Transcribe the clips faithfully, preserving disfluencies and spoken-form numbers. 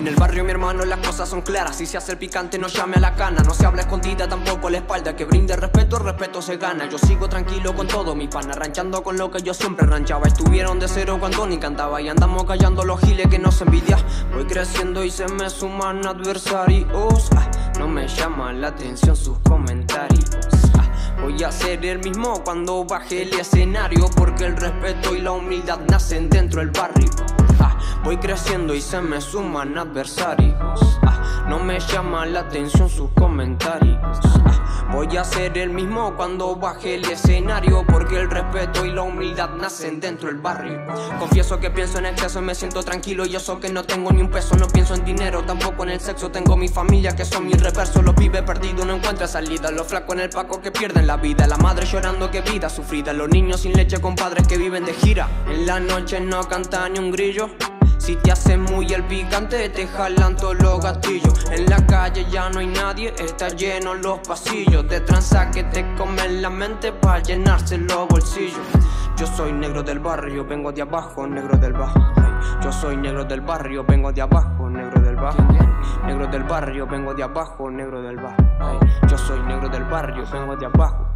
En el barrio, mi hermano, las cosas son claras. Si se hace el picante, no llame a la cana. No se habla escondida, tampoco a la espalda. Que brinde respeto, el respeto se gana. Yo sigo tranquilo con todo mi pana, ranchando con lo que yo siempre ranchaba. Estuvieron de cero cuando ni cantaba, y andamos callando los giles que nos envidia. Voy creciendo y se me suman adversarios. ah, No me llaman la atención sus comentarios. ah, Voy a ser el mismo cuando baje el escenario, porque el respeto y la humildad nacen dentro del barrio. ah, Voy creciendo y se me suman adversarios. ah, No me llaman la atención sus comentarios. ah, Voy a ser el mismo cuando baje el escenario, porque el respeto y la humildad nacen dentro del barrio. Confieso que pienso en exceso y me siento tranquilo, y eso que no tengo ni un peso. No pienso en dinero, tampoco en el sexo. Tengo mi familia que son mi reverso. Los pibes perdidos no encuentran salida, los flacos en el paco que pierden la vida, la madre llorando que vida sufrida, los niños sin leche con padres que viven de gira. En la noche no canta ni un grillo. Si te haces muy el picante, te jalan todos los gatillos. En la calle ya no hay nadie, está lleno los pasillos de tranza que te comen la mente para llenarse los bolsillos. Yo soy negro del barrio, vengo de abajo, negro del bajo. Yo soy negro del barrio, vengo de abajo, negro del bajo. Negro del barrio, vengo de abajo, negro del bajo. Yo soy negro del barrio, vengo de abajo.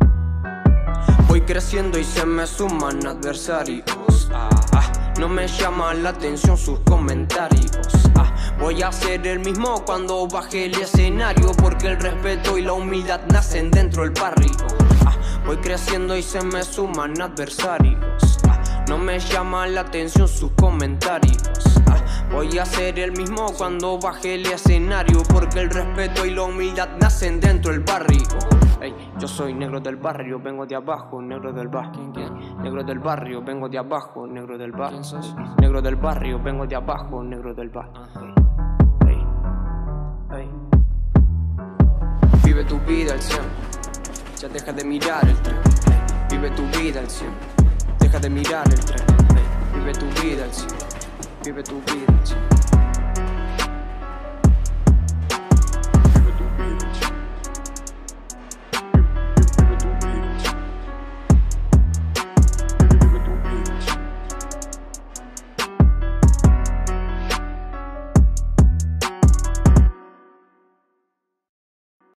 Voy creciendo y se me suman adversarios. ah, ah, No me llaman la atención sus comentarios. ah, Voy a ser el mismo cuando baje el escenario, porque el respeto y la humildad nacen dentro del barrio. ah, Voy creciendo y se me suman adversarios. ah, No me llaman la atención sus comentarios. ah, Voy a ser el mismo cuando baje el escenario, porque el respeto y la humildad nacen dentro del barrio. Ey, yo soy negro del barrio, vengo de abajo, negro del bajo. Negro del barrio, vengo de abajo, negro del bajo. Negro del barrio, vengo de abajo, negro del bajo. Ey, ey. Vive tu vida al cien, ya deja de mirar el tren. Vive tu vida al cien, deja de mirar el tren. Vive tu vida al cien, vive tu vida al cien.